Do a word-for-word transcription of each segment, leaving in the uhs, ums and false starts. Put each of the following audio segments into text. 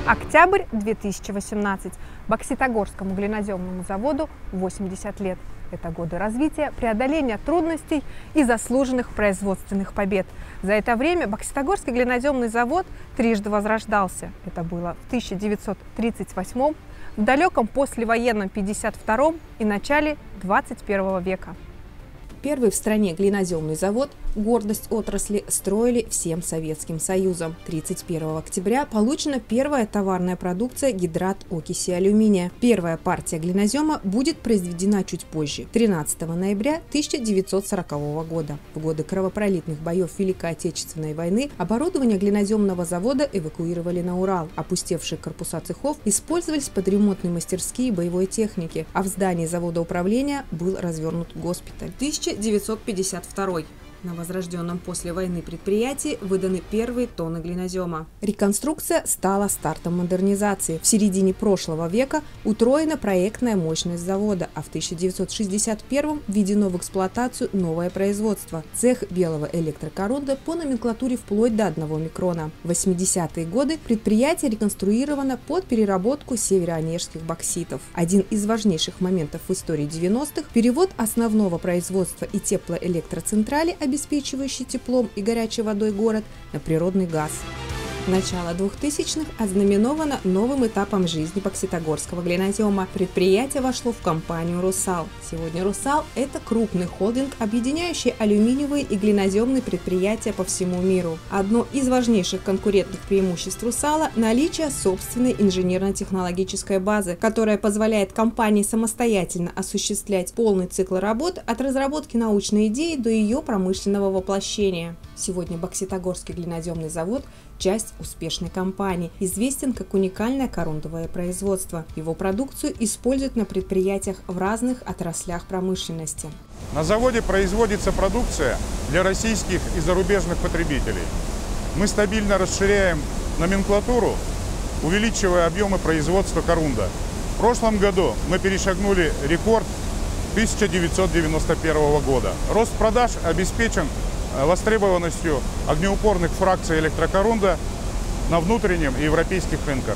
Октябрь две тысячи восемнадцать. Бокситогорскому глиноземному заводу восемьдесят лет. Это годы развития, преодоления трудностей и заслуженных производственных побед. За это время Бокситогорский глиноземный завод трижды возрождался. Это было в тысяча девятьсот тридцать восьмом, в далеком послевоенном пятьдесят втором и начале двадцать первого века. Первый в стране глиноземный завод, гордость отрасли, строили всем Советским Союзом. тридцать первого октября получена первая товарная продукция гидрат окиси алюминия. Первая партия глинозема будет произведена чуть позже, тринадцатого ноября тысяча девятьсот сорокового года. В годы кровопролитных боев Великой Отечественной войны оборудование глиноземного завода эвакуировали на Урал. Опустевшие корпуса цехов использовались под ремонтные мастерские боевой техники, а в здании завода управления был развернут госпиталь. тысяча девятьсот пятьдесят второй. На возрожденном после войны предприятии выданы первые тонны глинозема. Реконструкция стала стартом модернизации. В середине прошлого века утроена проектная мощность завода, а в тысяча девятьсот шестьдесят первом введено в эксплуатацию новое производство – цех белого электрокорунда по номенклатуре вплоть до одного микрона. В восьмидесятые годы предприятие реконструировано под переработку североонежских бокситов. Один из важнейших моментов в истории девяностых – перевод основного производства и теплоэлектроцентрали, обеспечивающий теплом и горячей водой город, на природный газ. Начало двухтысячных ознаменовано новым этапом жизни бокситогорского глинозема. Предприятие вошло в компанию «Русал». Сегодня «Русал» – это крупный холдинг, объединяющий алюминиевые и глиноземные предприятия по всему миру. Одно из важнейших конкурентных преимуществ «Русала» – наличие собственной инженерно-технологической базы, которая позволяет компании самостоятельно осуществлять полный цикл работ от разработки научной идеи до ее промышленного воплощения. Сегодня Бокситогорский глиноземный завод – часть успешной компании, известен как уникальное корундовое производство. Его продукцию используют на предприятиях в разных отраслях промышленности. На заводе производится продукция для российских и зарубежных потребителей. Мы стабильно расширяем номенклатуру, увеличивая объемы производства корунда. В прошлом году мы перешагнули рекорд тысяча девятьсот девяносто первого года. Рост продаж обеспечен востребованностью огнеупорных фракций электрокорунда на внутреннем и европейских рынках.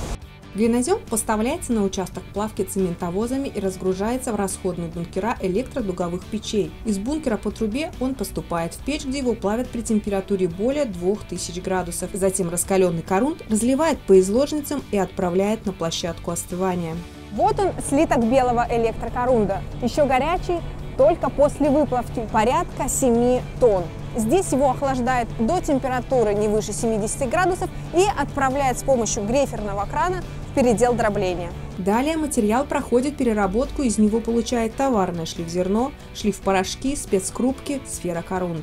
Глинозем поставляется на участок плавки цементовозами и разгружается в расходные бункера электродуговых печей. Из бункера по трубе он поступает в печь, где его плавят при температуре более двух тысяч градусов. Затем раскаленный корунд разливает по изложницам и отправляет на площадку остывания. Вот он, слиток белого электрокорунда, еще горячий, только после выплавки, порядка семи тонн. Здесь его охлаждают до температуры не выше семидесяти градусов и отправляют с помощью грейферного крана в передел дробления. Далее материал проходит переработку, из него получает товарное шлифзерно, шлифпорошки, спецкрупки, сферокорунд.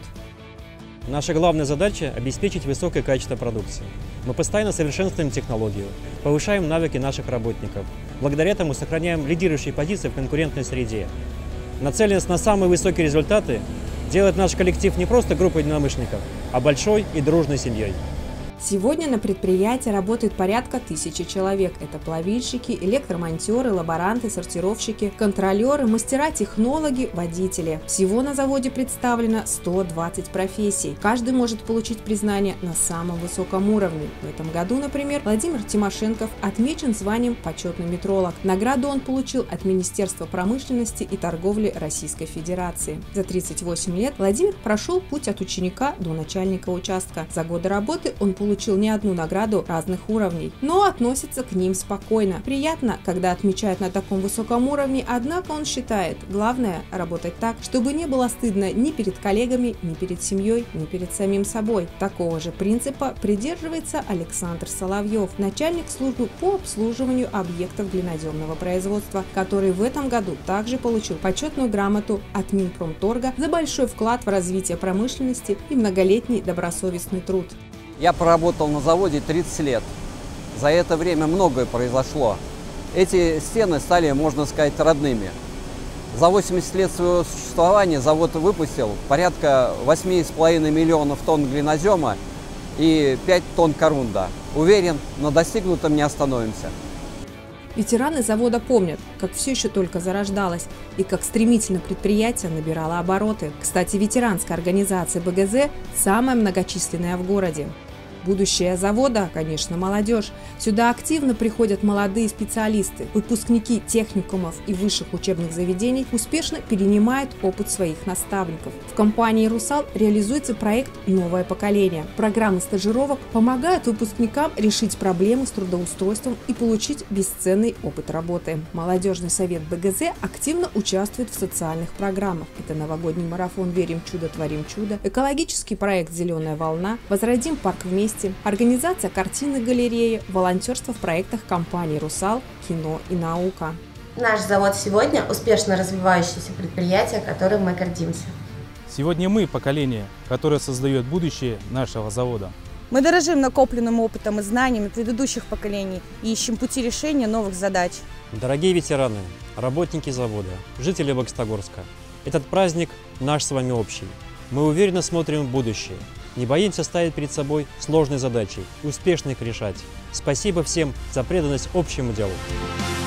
Наша главная задача – обеспечить высокое качество продукции. Мы постоянно совершенствуем технологию, повышаем навыки наших работников. Благодаря этому сохраняем лидирующие позиции в конкурентной среде. Нацеленность на самые высокие результаты делает наш коллектив не просто группой единомышленников, а большой и дружной семьей. Сегодня на предприятии работает порядка тысячи человек. Это плавильщики, электромонтеры, лаборанты, сортировщики, контролеры, мастера-технологи, водители. Всего на заводе представлено сто двадцать профессий. Каждый может получить признание на самом высоком уровне. В этом году, например, Владимир Тимошенков отмечен званием почетный метролог. Награду он получил от Министерства промышленности и торговли Российской Федерации. За тридцать восемь лет Владимир прошел путь от ученика до начальника участка. За годы работы он получил получил не одну награду разных уровней, но относится к ним спокойно. Приятно, когда отмечают на таком высоком уровне, однако он считает, главное работать так, чтобы не было стыдно ни перед коллегами, ни перед семьей, ни перед самим собой. Такого же принципа придерживается Александр Соловьев, начальник службы по обслуживанию объектов глиноземного производства, который в этом году также получил почетную грамоту от Минпромторга за большой вклад в развитие промышленности и многолетний добросовестный труд. Я проработал на заводе тридцать лет. За это время многое произошло. Эти стены стали, можно сказать, родными. За восемьдесят лет своего существования завод выпустил порядка восьми с половиной миллионов тонн глинозема и пять тонн корунда. Уверен, на достигнутом не остановимся. Ветераны завода помнят, как все еще только зарождалось и как стремительно предприятие набирало обороты. Кстати, ветеранская организация бэ гэ зэ самая многочисленная в городе. Будущее завода, конечно, молодежь. Сюда активно приходят молодые специалисты. Выпускники техникумов и высших учебных заведений успешно перенимают опыт своих наставников. В компании «Русал» реализуется проект «Новое поколение». Программы стажировок помогают выпускникам решить проблемы с трудоустройством и получить бесценный опыт работы. Молодежный совет бэ гэ зэ активно участвует в социальных программах. Это новогодний марафон «Верим в чудо, творим чудо», экологический проект «Зеленая волна», «Возродим парк вместе», организация картинной галереи, волонтерство в проектах компании «Русал», «Кино» и «Наука». Наш завод сегодня успешно развивающееся предприятие, которым мы гордимся. Сегодня мы – поколение, которое создает будущее нашего завода. Мы дорожим накопленным опытом и знаниями предыдущих поколений и ищем пути решения новых задач. Дорогие ветераны, работники завода, жители Бокситогорска, этот праздник наш с вами общий. Мы уверенно смотрим в будущее, не боимся ставить перед собой сложные задачи, успешно их решать. Спасибо всем за преданность общему делу.